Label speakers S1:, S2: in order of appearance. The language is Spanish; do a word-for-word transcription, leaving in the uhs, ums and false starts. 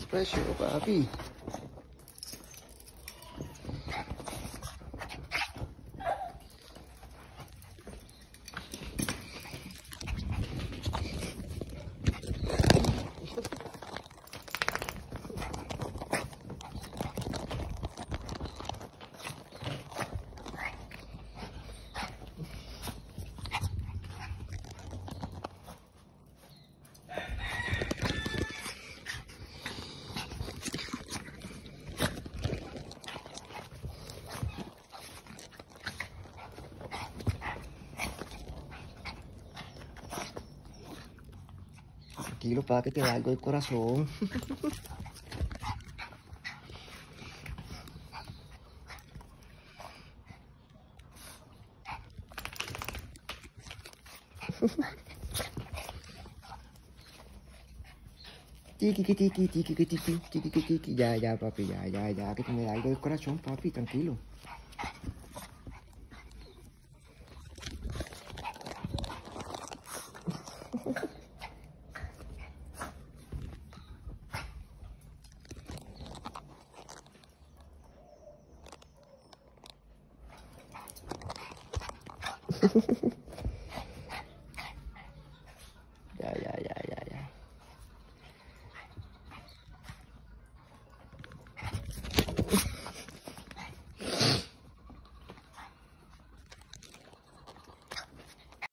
S1: Pressure, papi. Tranquilo, para que te da algo del corazón. Tiki, tiki, tiki, tiki, tiki, tiki, tiki, tiki. Ya, ya, papi, ya, ya, ya, que te me da algo del corazón, papi, tranquilo.